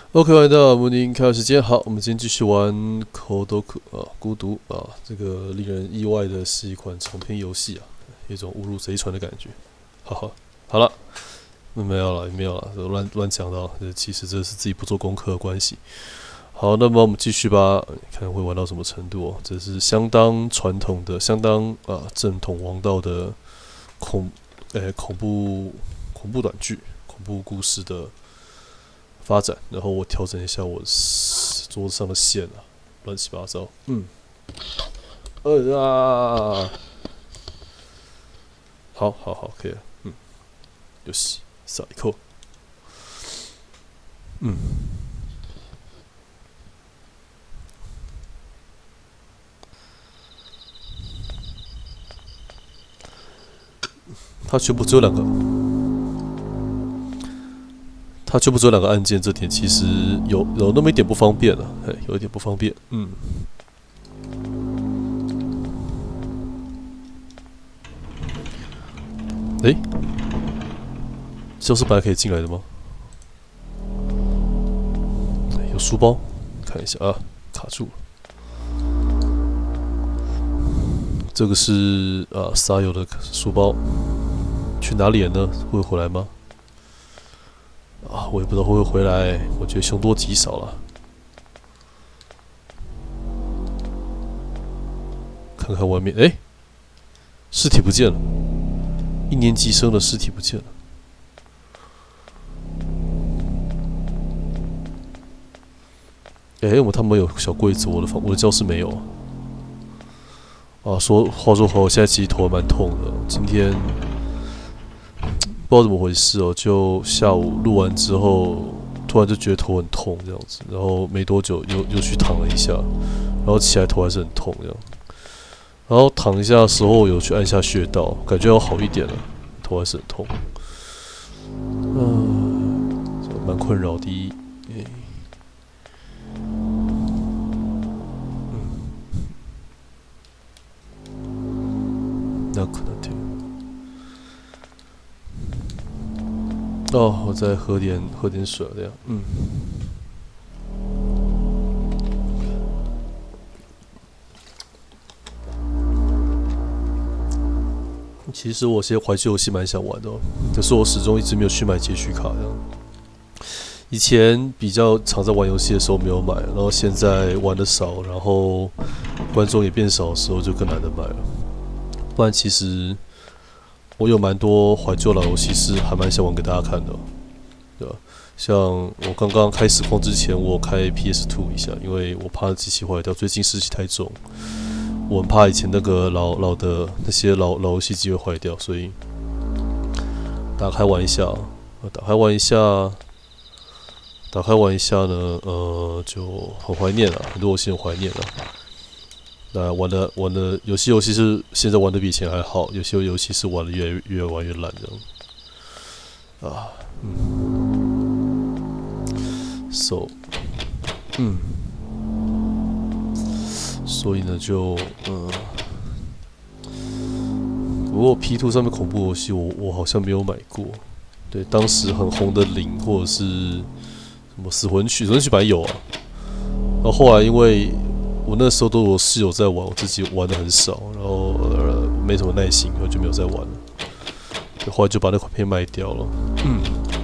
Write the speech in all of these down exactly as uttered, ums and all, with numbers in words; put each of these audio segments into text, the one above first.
OK，欢迎到穆宁开时间。好，我们今天继续玩《Kodoku》啊，孤独啊，这个令人意外的是一款长篇游戏啊，有一种误入贼船的感觉。哈哈，好了，没有了，没有了，乱乱讲到，其实这是自己不做功课的关系。好，那么我们继续吧，看会玩到什么程度哦。这是相当传统的、相当啊正统王道的恐，诶、恐怖恐怖短剧、恐怖故事的发展，然后我调整一下我桌子上的线啊，乱七八糟。嗯，呃啊，好好好，可以了。嗯，よし、さあ行こう。嗯，它全部只有两个，它全部只有两个按键，这点其实有有那么一点不方便啊，嘿，有一点不方便。嗯，诶，教室本来可以进来的吗？有书包，看一下啊，卡住了。这个是啊沙友的书包，去哪里了呢？会回来吗？啊，我也不知道会不会回来。我觉得凶多吉少了。看看外面，哎，尸体不见了，一年级生的尸体不见了。哎，我们他们有小柜子，我的房，我的教室没有啊。啊，说话说回来，我现在其实头还蛮痛的。今天不知道怎么回事哦，就下午录完之后，突然就觉得头很痛这样子，然后没多久又又去躺了一下，然后起来头还是很痛这样。然后躺一下的时候有去按下穴道，感觉要好一点了，头还是很痛。嗯、呃，蛮困扰的。欸那可能听。哦，我再喝点喝点水这样。嗯。其实我些怀旧游戏蛮想玩的、哦，可是我始终一直没有去买节序卡这样。以前比较常在玩游戏的时候没有买，然后现在玩的少，然后观众也变少的时候就更难得买了。不然其实我有蛮多怀旧老游戏是还蛮想玩给大家看的、哦，对吧？像我刚刚开实况之前，我开 P S 二 一下，因为我怕机器坏掉，最近湿气太重。我很怕以前那个老老的那些老老游戏机会坏掉，所以打开玩一下，打开玩一下，打开玩一下呢，呃，就很怀念了，很多游戏很怀念了。那玩的玩的有些游戏是现在玩的比以前还好，有些游戏是玩的越来越越玩越烂这样。啊，嗯，so，嗯。所以呢，就嗯，不过 P 二 上面恐怖游戏我我好像没有买过。对，当时很红的零或者是什么死魂曲，死魂曲本来有啊，然后后来因为我那时候都有室友在玩，我自己玩的很少，然后呃没什么耐心，我就没有再玩了。后来就把那款片卖掉了。嗯，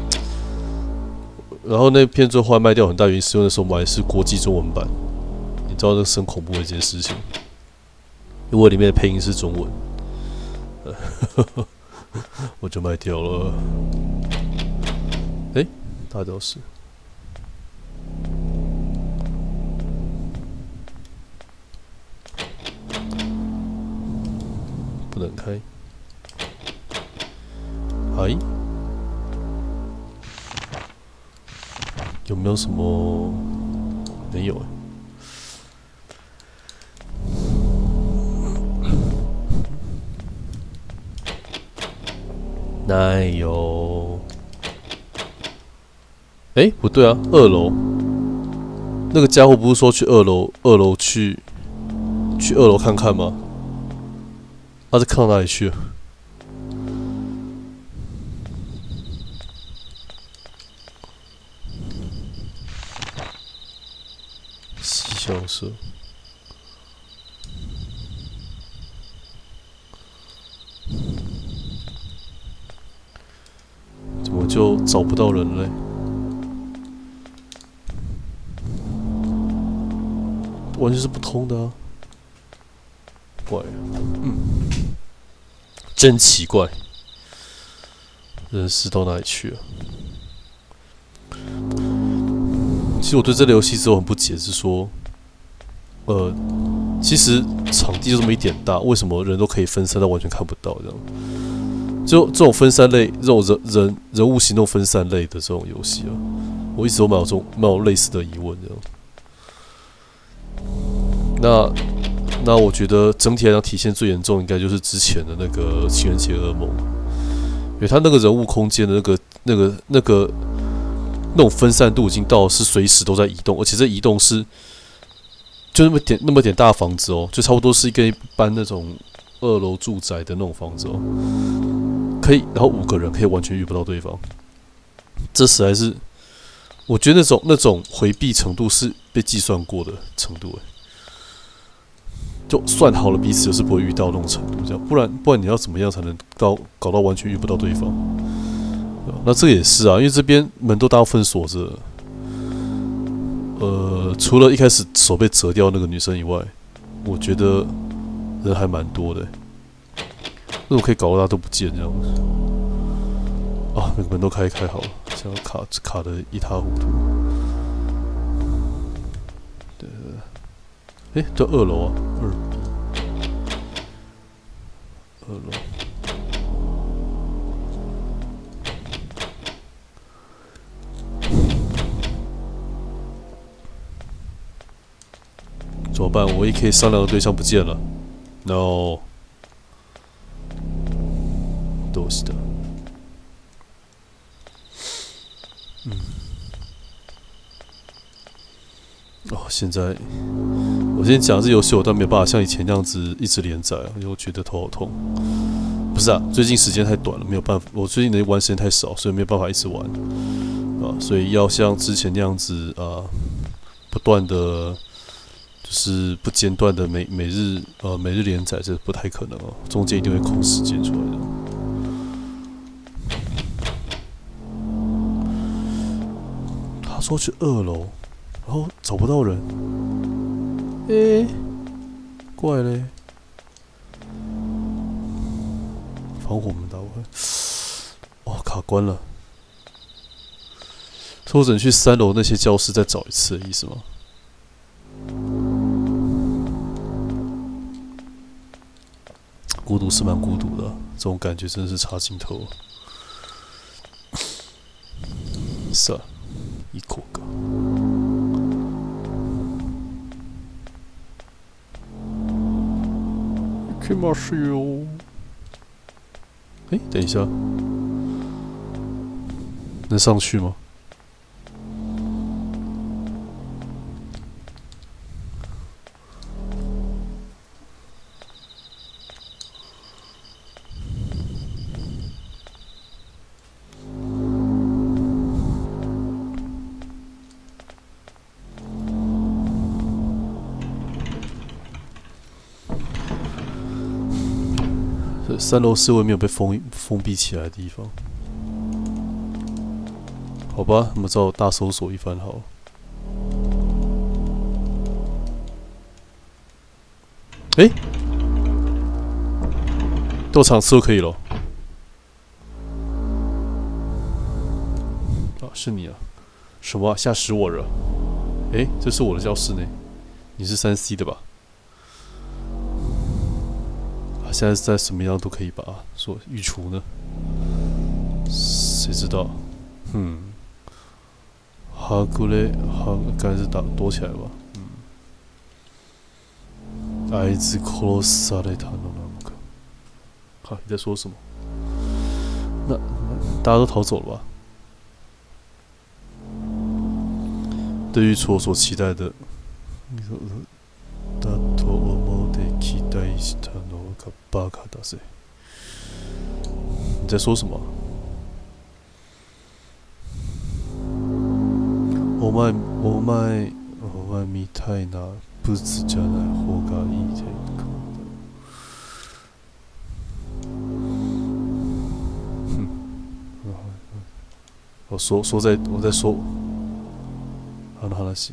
然后那片最后后来卖掉很大原因是因为那时候买的是国际中文版。你知道那是很恐怖的一件事情，因为里面的配音是中文，我就卖掉了。哎、欸，大教室，不能开。哎，有没有什么？没有哎、欸。哪有？哎，不对啊，二楼那个家伙不是说去二楼，二楼去去二楼看看吗？他、啊、是看到哪里去了？ 西校社。怎么就找不到人嘞？完全是不通的啊！怪，嗯，真奇怪，人事到哪里去了？其实我对这类游戏只有很不解，是说，呃，其实场地就这么一点大，为什么人都可以分散到完全看不到这样？就这种分散类、这种人人人物行动分散类的这种游戏啊，我一直都蛮有这种蛮有类似的疑问这样。那那我觉得整体来讲体现最严重，应该就是之前的那个情人节噩梦，因为他那个人物空间的那个那个那个那种分散度已经到是随时都在移动，而且这移动是就那么点那么点大房子哦，就差不多是跟一般那种二楼住宅的那种房子哦，可以，然后五个人可以完全遇不到对方，这实在是我觉得那种那种回避程度是被计算过的程度诶。就算好了彼此就是不会遇到那种程度，这样，不然不然你要怎么样才能到搞到完全遇不到对方？那这个也是啊，因为这边门都大部分锁着，呃，除了一开始手被折掉那个女生以外，我觉得人还蛮多的、欸，那种可以搞到大家都不见这样子。啊，那个门都开开好了，现在卡卡的一塌糊涂。对。哎、欸，在二楼啊，二 B， 二楼。怎么办？我唯一可以商量的对象不见了。No， どうした？嗯。哦，现在。我今天讲这游戏，我倒没有办法像以前那样子一直连载，因为我觉得头好痛。不是啊，最近时间太短了，没有办法。我最近能玩时间太少，所以没有办法一直玩啊。所以要像之前那样子啊，不断的，就是不间断的每每日呃每日连载，这不太可能哦。中间一定会空时间出来的。他说去二楼，然后找不到人。诶、欸，怪嘞！防火门打不开，哦，卡关了。所以我只能去三楼那些教室再找一次的意思吗？孤独是蛮孤独的，这种感觉真的是差劲透了。是啊，一口个。可以吗？是哟。哎，等一下，能上去吗？三楼是位没有被封封闭起来的地方，好吧，我们只好大搜索一番好了。哎、欸，到场次都可以了。啊，是你啊？什么、啊？吓死我了！哎、欸，这是我的教室呢，你是三 C 的吧？现在在什么样都可以把说预除呢？谁知道？嗯，哈古雷哈，刚才是打躲起来吧？嗯，爱子殺されたのなんか。好，你在说什么？那大家都逃走了吧？对于我所期待的，だと思って期待したのがバカだぜ。你在说什么？お前、お前、 我みたいなブツじゃない方がいい天候。我说说在我在说他的話，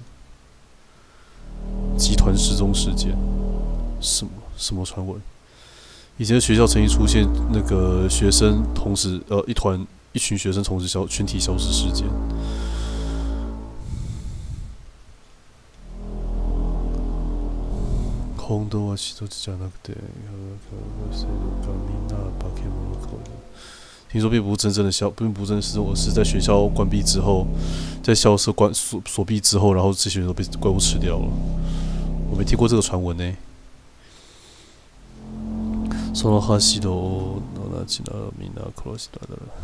集团失踪事件，什么什么传闻？以前学校曾经出现那个学生同时呃一团一群学生同时消群体消失事件。本当は一つじゃなくて、听说并不是真正的消，并不是真的失踪，而是在学校关闭之后，在校舍关锁锁闭之后，然后这些人都被怪物吃掉了。我没听过这个传闻呢。その橋の同じならみんな殺しただろ。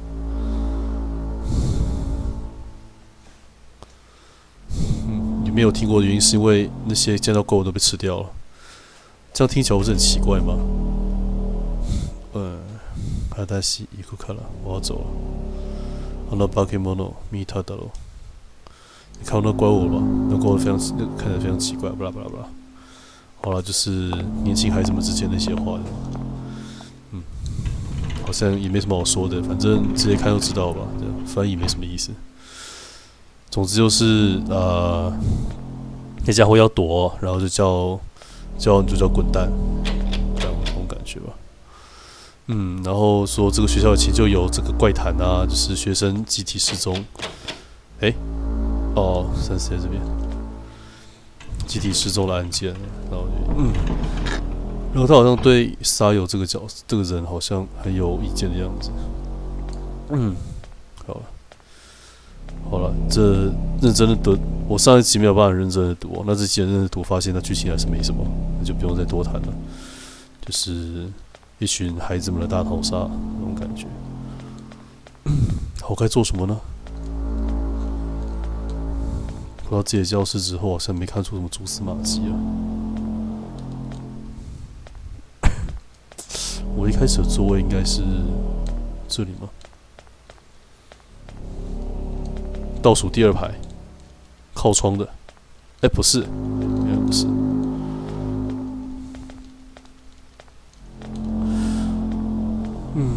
嗯，你没有听过的原因是因为那些见到怪物都被吃掉了。这样听起来不是很奇怪吗？嗯。私行くから我要走了。あの化け物見ただろう。你看到那怪物了吧？那怪物非常，那看起来非常奇怪，不啦不啦不啦。好了，就是年轻孩子们之间那些话，嗯，好像也没什么好说的，反正直接看就知道吧。这样翻译没什么意思。总之就是呃，那家伙要躲，然后就叫叫就叫滚蛋，这样这种感觉吧。嗯，然后说这个学校以前就有这个怪谈啊，就是学生集体失踪。哎、欸，哦，三四在这边，集体失踪的案件。然后，嗯，然后他好像对沙友这个角这个人好像很有意见的样子。嗯，好了，好了，这认真的读，我上一集没有办法认真的读、哦，那这集认真的读，发现那剧情还是没什么，那就不用再多谈了。就是一群孩子们的大逃杀那种感觉。我该做什么呢？回到自己的教室之后，好像没看出什么蛛丝马迹啊。我一开始的座位应该是这里吗？倒数第二排，靠窗的。哎、欸，不是，原来不是。嗯，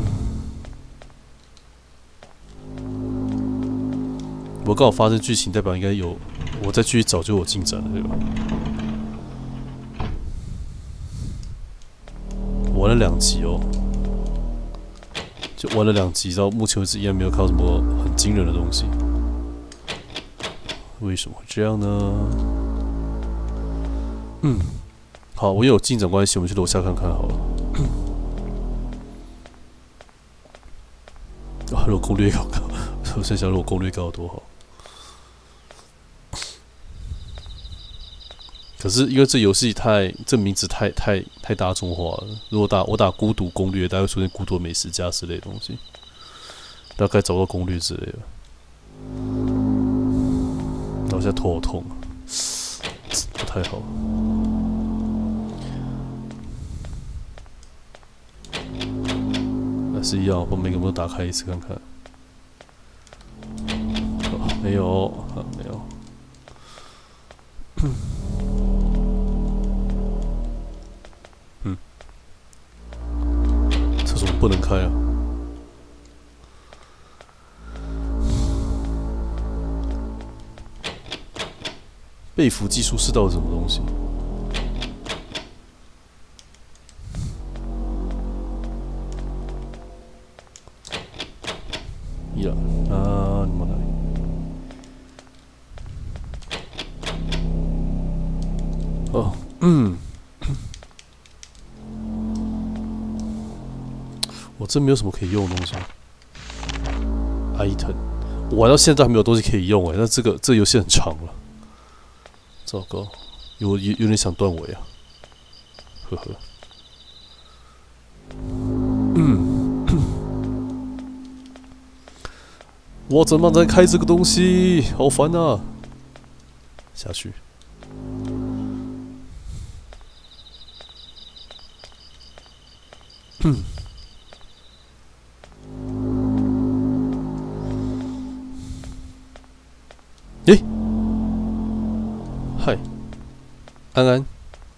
我刚好发生剧情，代表应该有我再继续找就有进展了，对吧？玩了两集哦，就玩了两集，到目前为止依然没有看到什么很惊人的东西。为什么会这样呢？嗯，好，我有进展关系，我们去楼下看看好了。啊，如果攻略高高，我在想，如果攻略高有多好。可是因为这游戏太，这名字太太太大众化了。如果打我打孤独攻略，大概会出现孤独美食家之类的东西，大概找不到攻略之类的。然后现在头好痛，不太好。还是一样，把每个门都打开一次看看。哦、没有，啊，没有。嗯，厕所不能开啊。被俘技术是到底什么东西？いや、なんもない。哦，嗯，我真没有什么可以用的东西。item， 我玩到现在还没有东西可以用哎，那这个这个游戏很长了。糟糕，有有有点想断尾啊，呵呵。嗯，我怎么在开这个东西？好烦啊！下去。嗯。诶、欸， 嗨，安安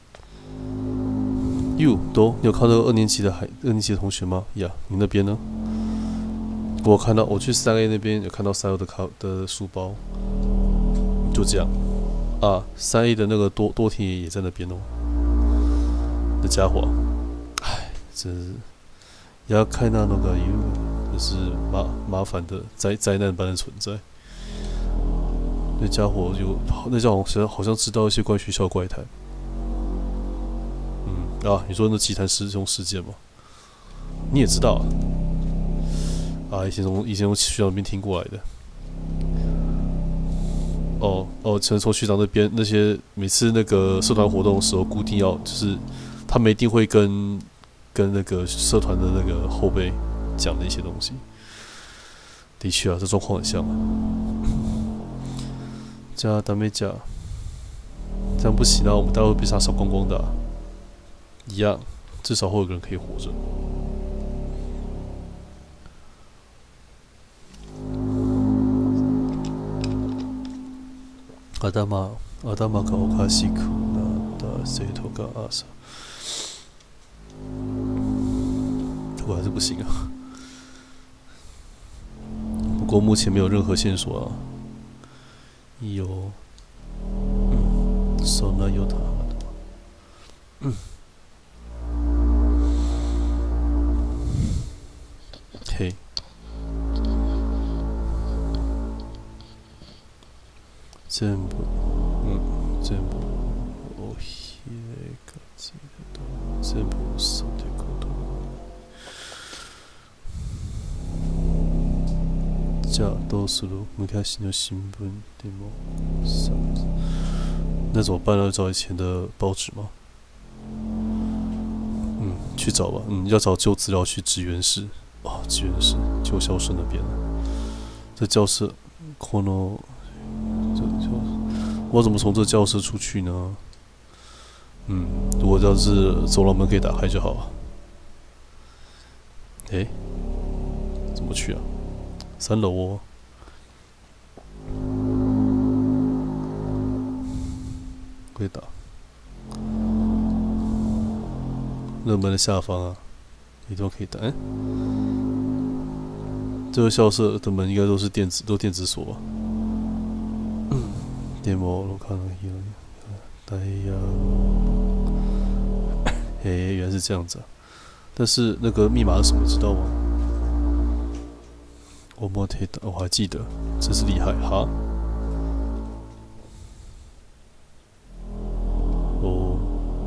，You 都，你有看到二年级的孩二年级的同学吗？呀，你那边呢？我看到，我去三 A 那边有看到三 A 的卡的书包，就这样啊。三 A 的那个多多田也在那边哦。那家伙，唉，真是也要看到那个 You， 就是麻麻烦的灾灾难般的存在。那家伙有，那家伙好像好像知道一些关于学校怪谈。嗯啊，你说那祭坛师兄事件吗？你也知道啊？啊，以前从以前从学长那边听过来的。哦哦，从从学长那边那些每次那个社团活动的时候，固定要就是他们一定会跟跟那个社团的那个后辈讲的一些东西。的确啊，这状况很像啊。加单没加，这样不行啊！我们待会被杀烧光光的、啊。一样，至少会有个人可以活着。頭頭がおかしくなった生徒が朝，我还是不行啊。不过目前没有任何线索啊。いいよ。うん、そんなよだ。嗯。嘿。全部、うん、全部おひれがついた全部嘘ってことじゃあどうする昔の新聞でもさ那怎么办呢？要找以前的报纸吗？嗯，去找吧。嗯，要找旧资料去职员室。哦，职员室旧校舍那边。这教室，この我怎么从这教室出去呢？嗯，如果要是走廊门可以打开就好了。诶、欸，怎么去啊？三楼哦。可以打。那门的下方啊，一定可以打。欸、这个校舍的门应该都是电子，都电子锁吧？でも路上の広いダイヤ嘿，原来是这样子啊！但是那个密码是什么，知道吗？我没听到，我还记得，真是厉害哈！哦，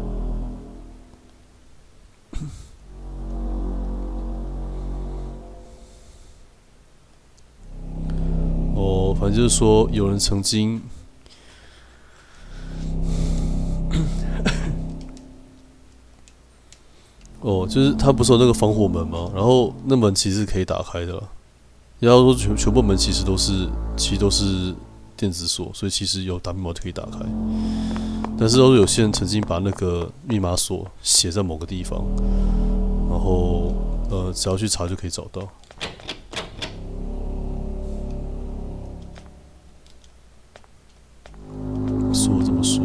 哦，反正就是说，有人曾经。哦，就是它不是有那个防火门吗？然后那门其实可以打开的啦。要说全全部门其实都是，其实都是电子锁，所以其实有打密码就可以打开。但是有些人曾经把那个密码锁写在某个地方，然后呃，只要去查就可以找到。说怎么说？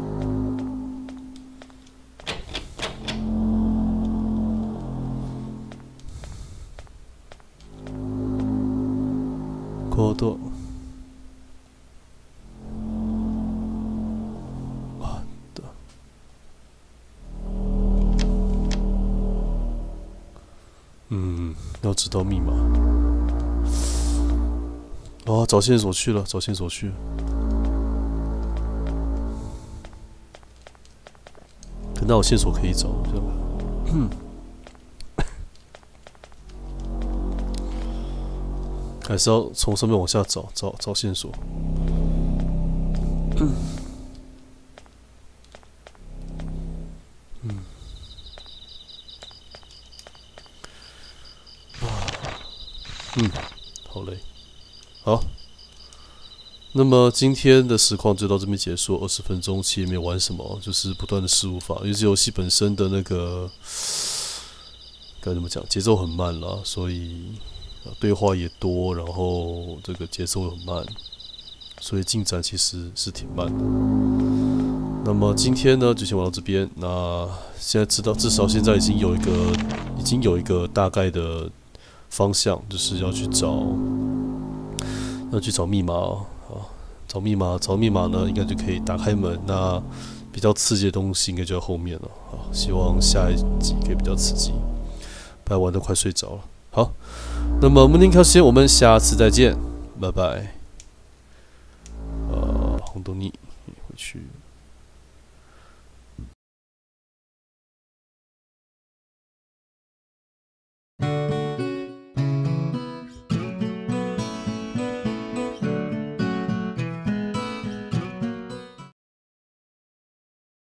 こと。あった。嗯，要知道密码。哦，找线索去了，找线索去了。可那有线索可以找，这样。嗯。还是要从上面往下找，找找线索。嗯，嗯，嗯，好累。好，那么今天的实况就到这边结束。二十分钟其实也没有玩什么，就是不断的试无法，因为这游戏本身的那个该怎么讲，节奏很慢啦，所以。对话也多，然后这个节奏又很慢，所以进展其实是挺慢的。 那么今天呢，就先玩到这边。那现在知道，至少现在已经有一个，已经有一个大概的方向，就是要去找，要去找密码啊，找密码，找密码呢，应该就可以打开门。那比较刺激的东西应该就在后面了。好，希望下一集可以比较刺激，不然玩得快睡着了。好，那么 Morning Call 先，我们下次再见，拜拜。呃，红豆泥回去。